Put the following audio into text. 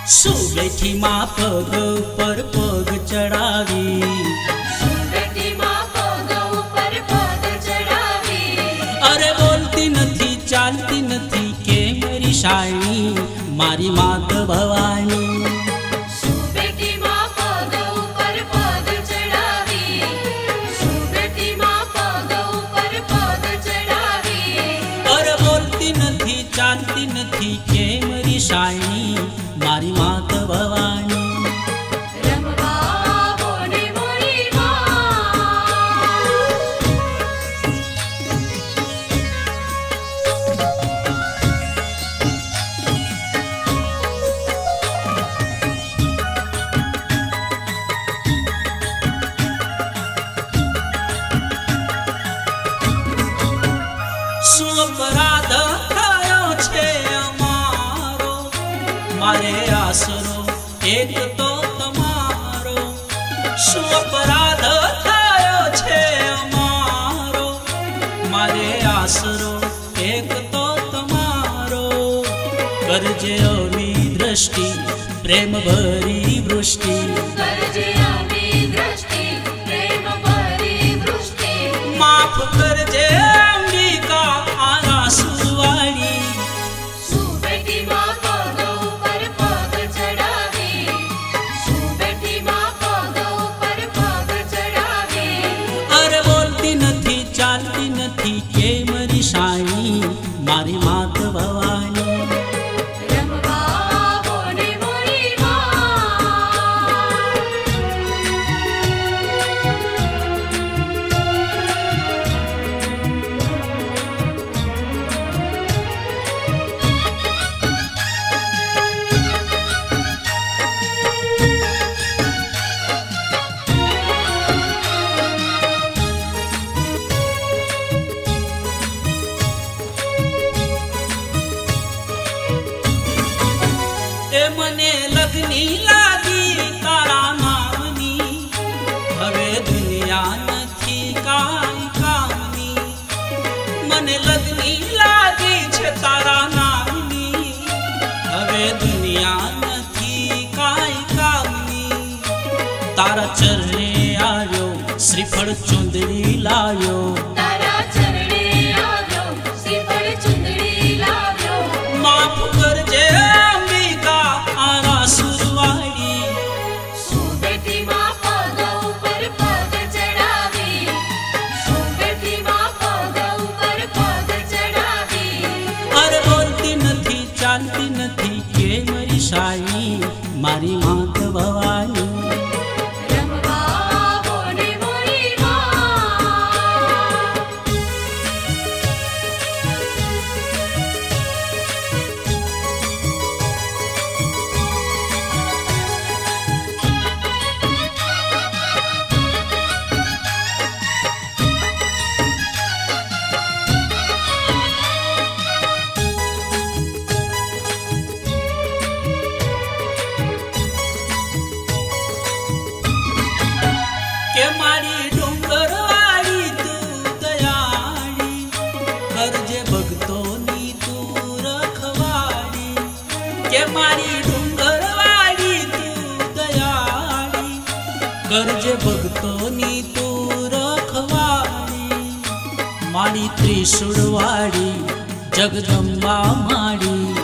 सुबेठी माँ पग पर पग चढ़ावी, सुबेठी माँ पग पर पग चढ़ावी। अरे बोलती नथी चालती नथी के मेरी शायणी मारी मात भवानी। सुबेठी माँ पग पर पग चढ़ावी, सुबेठी माँ पग पर पग चढ़ावी। अरे बोलती नथी चालती नथी के मेरी शायणी मारी मात भवानी। रमवा बोले मोरी माँ, શું અપરાધ થયો છે અમારો, મારે આસરો એક તો તમારો। શું અપરાધ થયો છે અમારો, મારે આસરો એક તો તમારો। કરજે અમી દ્રષ્ટિ પ્રેમ ભરી વૃષ્ટિ, करजे अमी दृष्टि प्रेम भरी दृष्टि। माफ करजे अंबिका आरासुरवाणी। सुबेठी माँ पग पर पग चढ़ावी, सुबेठी माँ पग पर पग चढ़ावी। अरे बोलती नथी चालती नथी के मरी शायणी मारी मात भवानी। रमवा बोले मोरी माँ, ए मने लगनी लागी तारा नामनी, हवे दुनिया नथी काई कामनी। मने लगनी लागी छे तारा नामनी, हवे दुनिया नथी काई कामनी। तारा चरणे आव्यो श्रीफळ चुंदड़ी लाव्यो, तारा चरणे आव्यो श्रीफळ चुंदड़ी लाव्यो। माफ करजे अंबिका आरासुरवाणी। सुबेठी माँ पग पर पग चढ़ावी, सुबेठी माँ पग पर पग चढ़ावी। अरे बोलती नथी चालती नथी के मरी शायणी मारी मात भवानी। रमवा बोले मोरी माँ, के मारी डूंगरवाड़ी तू दयाड़ी, करजे भगतोनी तू रखवाड़ी। के मारी डूंगरवाड़ी तू दयाड़ी, करजे भगतोनी तू रखवाड़ी। मारी त्रिशूलवाड़ी जगदंबा माड़ी,